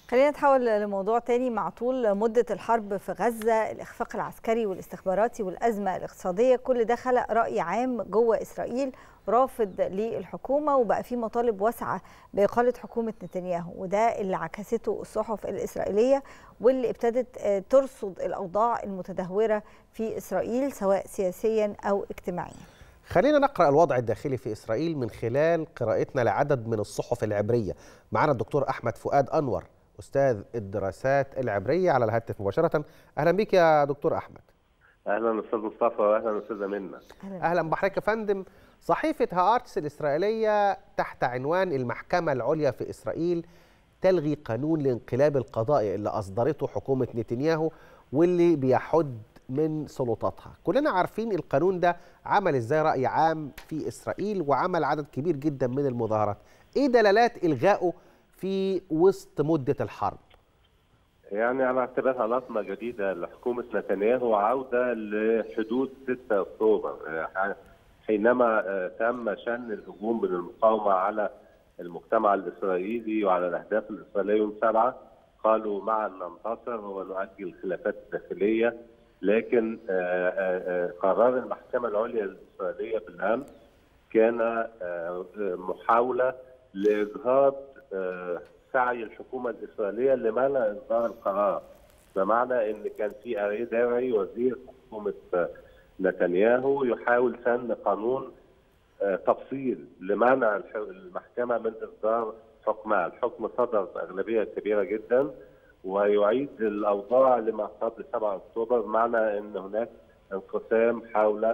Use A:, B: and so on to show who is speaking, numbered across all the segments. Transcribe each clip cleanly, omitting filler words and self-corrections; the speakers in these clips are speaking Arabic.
A: خلينا نتحول لموضوع تاني. مع طول مدة الحرب في غزة، الإخفاق العسكري والاستخباراتي والأزمة الاقتصادية، كل ده خلق رأي عام جوه إسرائيل رافض للحكومة، وبقى في مطالب واسعة بإقالة حكومة نتنياهو، وده اللي عكسته الصحف الإسرائيلية واللي ابتدت ترصد الأوضاع المتدهورة في إسرائيل سواء سياسيا أو اجتماعيا.
B: خلينا نقرأ الوضع الداخلي في إسرائيل من خلال قراءتنا لعدد من الصحف العبرية. معنا الدكتور أحمد فؤاد أنور، أستاذ الدراسات العبرية، على الهاتف مباشرة. أهلا بك يا دكتور أحمد.
C: أهلا أستاذ مصطفى وأهلا أستاذة منى.
B: أهلا بحضرتك يا فندم. صحيفة هآرتس الإسرائيلية تحت عنوان المحكمة العليا في إسرائيل تلغي قانون الانقلاب القضائي اللي أصدرته حكومة نتنياهو واللي بيحد من سلطاتها. كلنا عارفين القانون ده عمل إزاي رأي عام في إسرائيل وعمل عدد كبير جدا من المظاهرات. إيه دلالات إلغائه في وسط مدة الحرب؟
C: يعني على اعتبارها لطمة جديدة لحكومة نتنياهو وعودة لحدود 6 أكتوبر حينما تم شن الهجوم من المقاومة على المجتمع الإسرائيلي وعلى الأهداف الإسرائيلية يوم 7. قالوا معا ننتصر ونؤجل الخلافات الداخلية، لكن قرار المحكمة العليا الإسرائيلية بالأمس كان محاولة لإجهاض سعي الحكومة الإسرائيلية لمنع إصدار القرار، بمعنى أن كان في أري داوي وزير حكومة نتنياهو يحاول سن قانون تفصيل لمنع المحكمة من إصدار حكمها. الحكم صدر بأغلبية كبيرة جدا ويعيد الأوضاع لما قبل 7 أكتوبر، بمعنى أن هناك انقسام حول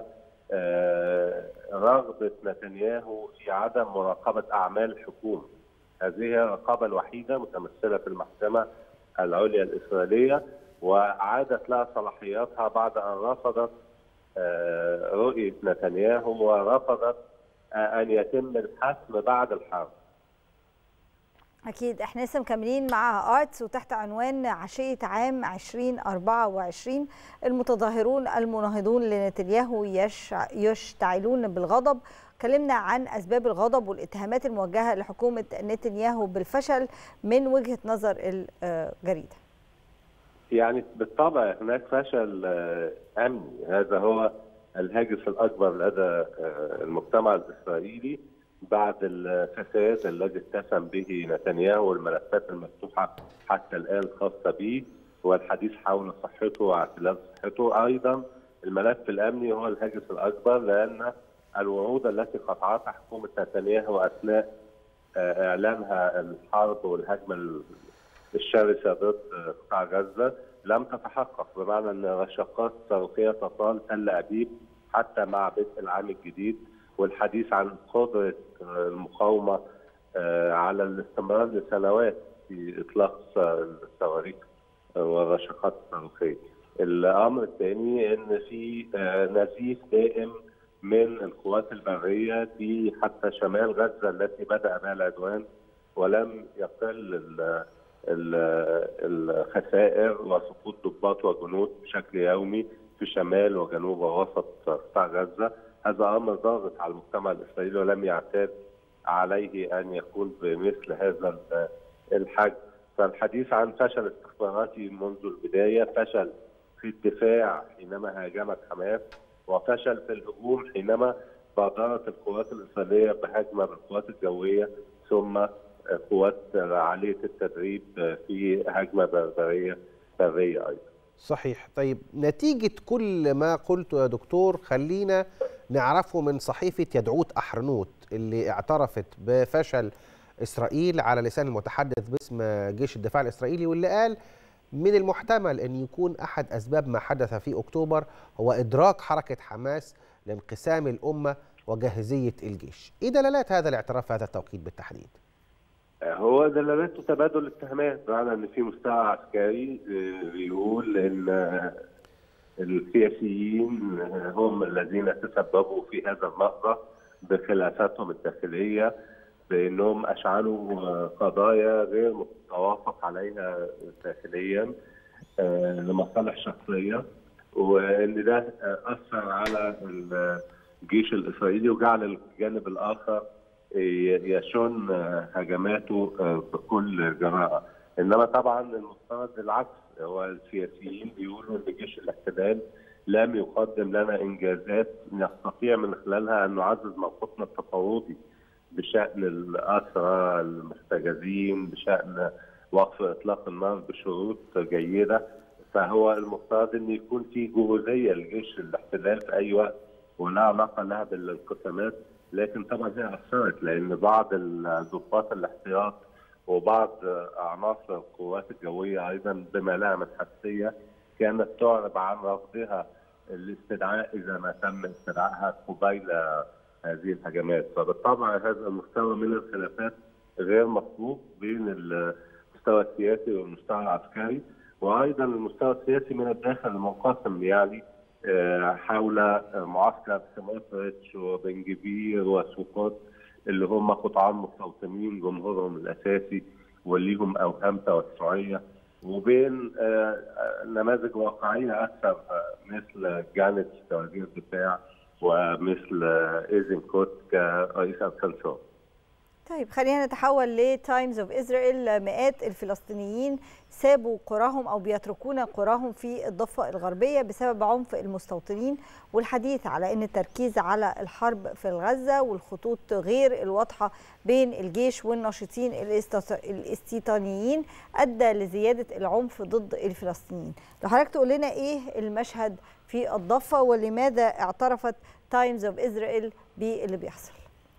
C: رغبة نتنياهو في عدم مراقبة أعمال الحكومة. هذه هي الرقابة الوحيدة متمثلة في المحكمة العليا الإسرائيلية، وعادت لها صلاحياتها بعد أن رفضت رؤية نتنياهو ورفضت أن يتم الحسم بعد الحرب.
A: أكيد احنا لسه مكملين مع آرتس وتحت عنوان عشية عام 2024 المتظاهرون المناهضون لنتنياهو يشتعلون بالغضب. اتكلمنا عن أسباب الغضب والاتهامات الموجهة لحكومة نتنياهو بالفشل من وجهة نظر الجريدة.
C: يعني بالطبع هناك فشل أمني، هذا هو الهاجس الأكبر لدى المجتمع الإسرائيلي بعد الفساد الذي اتسم به نتنياهو والملفات المفتوحة حتى الآن خاصة به والحديث حول صحته واعتلال صحته. أيضا الملف الأمني هو الهاجس الأكبر، لأن الوعود التي قطعتها حكومة نتنياهو أثناء إعلانها الحرب والهجمة الشرسة ضد قطاع غزة لم تتحقق، بمعنى أن رشقات صاروخية تصل تل أبيب حتى مع بدء العام الجديد، والحديث عن قدرة المقاومة على الاستمرار لسنوات في إطلاق الصواريخ والرشقات الصاروخية. الأمر الثاني أن في نزيف دائم من القوات البرية في حتى شمال غزة التي بدأ بها العدوان، ولم يقل الخسائر وسقوط ضباط وجنود بشكل يومي في شمال وجنوب ووسط قطاع غزة. هذا أمر ضاغط على المجتمع الإسرائيلي ولم يعتاد عليه أن يكون بمثل هذا الحجم. فالحديث عن فشل استخباراتي منذ البداية، فشل في الدفاع حينما هاجمت حماس، وفشل في الهجوم حينما بادرت القوات الإسرائيلية بهجمة بالقوات الجوية، ثم قوات عالية التدريب في هجمة برية أيضا.
B: صحيح. طيب، نتيجة كل ما قلته يا دكتور خلينا نعرفه من صحيفة يدعوت أحرنوت اللي اعترفت بفشل إسرائيل على لسان المتحدث باسم جيش الدفاع الإسرائيلي، واللي قال من المحتمل أن يكون أحد أسباب ما حدث في أكتوبر هو إدراك حركة حماس لانقسام الأمة وجاهزية الجيش. إيه دلالات هذا الاعتراف في هذا التوقيت بالتحديد؟
C: هو دلالات تبادل الاتهامات، بمعنى ان في مستوى عسكري بيقول ان السياسيين هم الذين تسببوا في هذا المأزق بخلافاتهم الداخليه، بانهم اشعلوا قضايا غير متوافق عليها داخليا لمصالح شخصيه، وان ده اثر على الجيش الاسرائيلي وجعل الجانب الاخر يشن هجماته بكل جراءه. انما طبعا المفترض العكس، هو السياسيين بيقولوا ان جيش الاحتلال لم يقدم لنا انجازات نستطيع من خلالها ان نعزز موقفنا التفاوضي بشان الاسرى المحتجزين، بشان وقف اطلاق النار بشروط جيده. فهو المفترض ان يكون في جهوزيه لجيش الاحتلال في اي وقت ولا علاقه لها بالانقسامات، لكن طبعا هي اثرت لان بعض ضباط الاحتياط وبعض عناصر القوات الجويه ايضا بما لها من حساسيه كانت تعرب عن رفضها الاستدعاء اذا ما تم استدعائها قبيل هذه الهجمات. فبالطبع هذا المستوى من الخلافات غير مطلوب بين المستوى السياسي والمستوى العسكري، وايضا المستوى السياسي من الداخل المنقسم، يعني حول معسكر سموتريتش وبن جبير وسقوط اللي هم قطاع المستوطنين جمهورهم الاساسي وليهم اوهام توسعيه، وبين نماذج واقعيه اكثر مثل جانيتش كوزير الدفاع ومثل ايزنكوت كرئيس اركانساس.
A: طيب خلينا نتحول لتايمز اوف اسرائيل. مئات الفلسطينيين سابوا قراهم او بيتركون قراهم في الضفه الغربيه بسبب عنف المستوطنين، والحديث على ان التركيز على الحرب في غزه والخطوط غير الواضحه بين الجيش والناشطين الاستيطانيين ادى لزياده العنف ضد الفلسطينيين. لو حضرتك تقول لنا ايه المشهد في الضفه ولماذا اعترفت تايمز اوف اسرائيل باللي بيحصل؟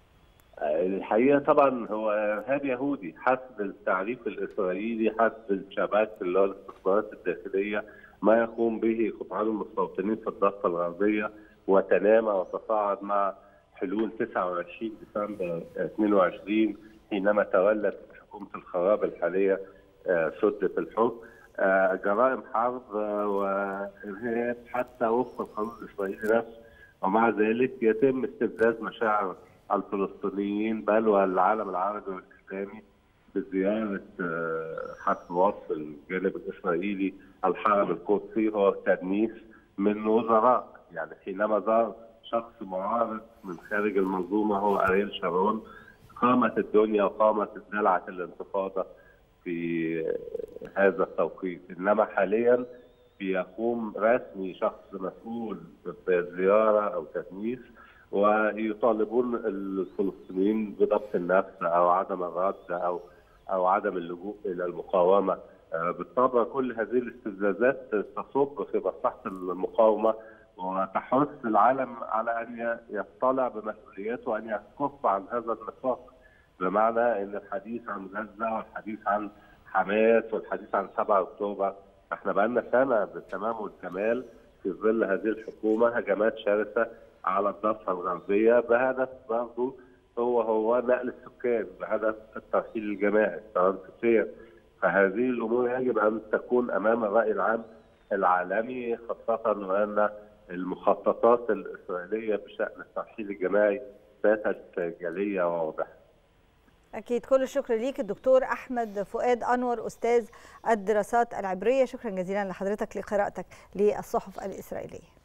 C: الحقيقه طبعا هو ارهاب يهودي حسب التعريف الاسرائيلي، حسب الشباك اللي هو الاستخبارات الداخليه، ما يقوم به قطاع المستوطنين في الضفه الغربيه وتنامى وتصاعد مع حلول 29 ديسمبر 22 حينما تولت حكومه الخراب الحاليه سده الحكم. جرائم حرب وارهاب حتى وفق القانون الاسرائيلي نفسه، ومع ذلك يتم استفزاز مشاعر الفلسطينيين بل والعالم العربي والاسلامي بزياره حسب وصف الجانب الاسرائيلي الحرم القدسي هو تدنيس من وزراء. يعني حينما ظهر شخص معارض من خارج المنظومه هو اريل شارون قامت الدنيا وقامت دلعه الانتفاضه في هذا التوقيت، انما حاليا بيقوم رسمي شخص مسؤول بزياره او تدنيس ويطالبون الفلسطينيين بضبط النفس او عدم الرد او عدم اللجوء الى المقاومه. بالطبع كل هذه الاستفزازات تصب في مصلحه المقاومه وتحث العالم على ان يطلع بمسؤولياته وان يكف عن هذا النفاق، بمعنى ان الحديث عن غزه والحديث عن حماس والحديث عن 7 اكتوبر، احنا بقالنا سنه بالتمام والكمال في ظل هذه الحكومه هجمات شرسه على الضفه الغربيه بهدف برضه هو نقل السكان، بهدف الترحيل الجماعي الترانسفير. فهذه الامور يجب ان تكون امام الراي العام العالمي، خاصه وان المخططات الاسرائيليه بشان الترحيل الجماعي باتت جليه وواضحه.
A: أكيد، كل الشكر ليك الدكتور أحمد فؤاد أنور أستاذ الدراسات العبرية، شكرا جزيلا لحضرتك لقراءتك للصحف الإسرائيلية.